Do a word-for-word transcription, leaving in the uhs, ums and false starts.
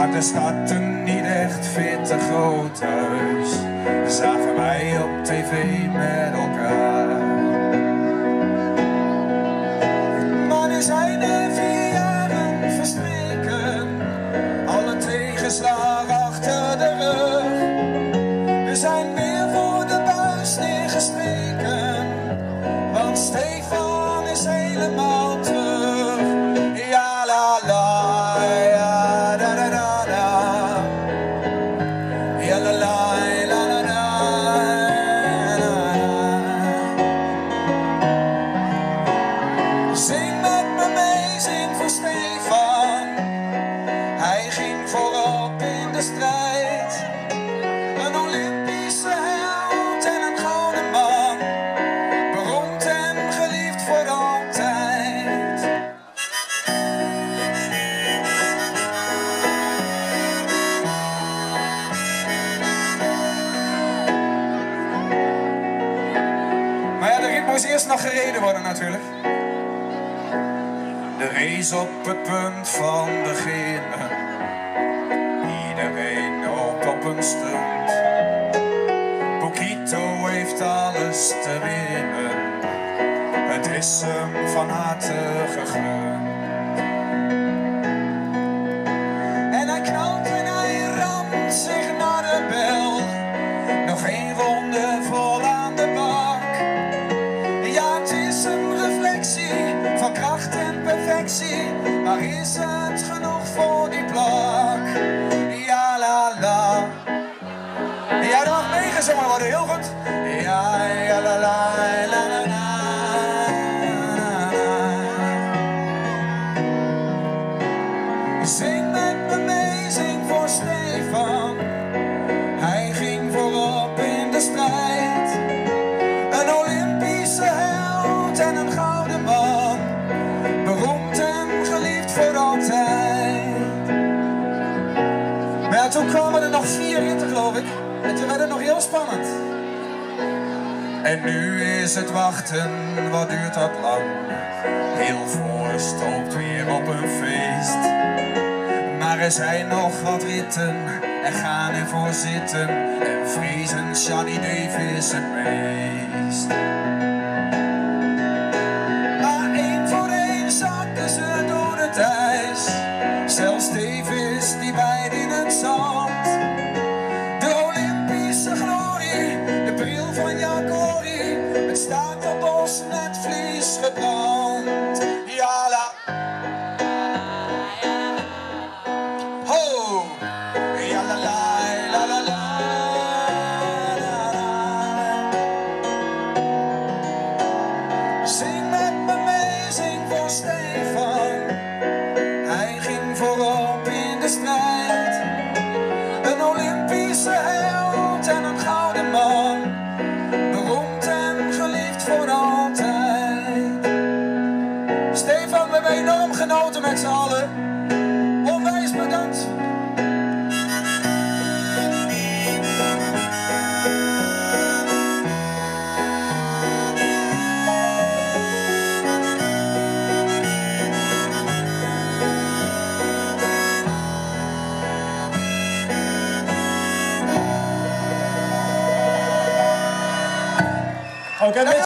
Maar de stad een niet echt fit te groot huis, zagen wij op tv met elkaar. Maar nu zijn er vier jaren verstreken, alle tegenslagen achter de rug. We zijn weer voor de buis neergestreken, want Stefan is helemaal terug. Ja la la, ja da da da da, ja la la la la la la. Zing met me mee, zing voor Stefan. Hij ging voorop in de strijd, een Olympische held en een gouden man, beroemd en geliefd voor altijd. Maar ja, de rit moest eerst nog gereden worden natuurlijk. De race op het punt van beginnen, iedereen hoopt op een stunt. Bokito heeft alles te winnen, het is hem van harte gegund. En hij knalt en hij ramt zich naar de bel, nog één ronde vol aan de bak. Ja, het is een reflectie van kracht en perfectie, maar is het genoeg voor die plak? Ja la la. Ja, er mag meegezongen worden, heel goed. Ja, ja la la la la la. Zing met me mee, zing voor Stefan. Hij ging voorop in de strijd, een Olympische held en een gouden man, beroemd en geliefd voor altijd. Maar ja, toen kwamen er nog vier ritten, geloof ik. En toen werd het nog heel spannend. En nu is het wachten, wat duurt dat lang? Heel Voorst hoopt weer op een feest. Maar er zijn nog wat ritten, er gaan ervoor zitten, en vrezen Johnny Davis het meest. Maar één voor één zakken ze door het ijs, zelfs Davis die bijt in het zand. De Olympische glorie, de bril van Jacori, het staat op ons netvlies gebrand. Ja la. Ho! Ja la la la la la. Zing met me mee, zing voor Stefan. Hij ging voorop in de strijd, een Olympische held en een gouden man, beroemd en geliefd voor altijd. Stefan, we hebben enorm genoten met z'n allen. Onwijs bedankt. Oké, okay,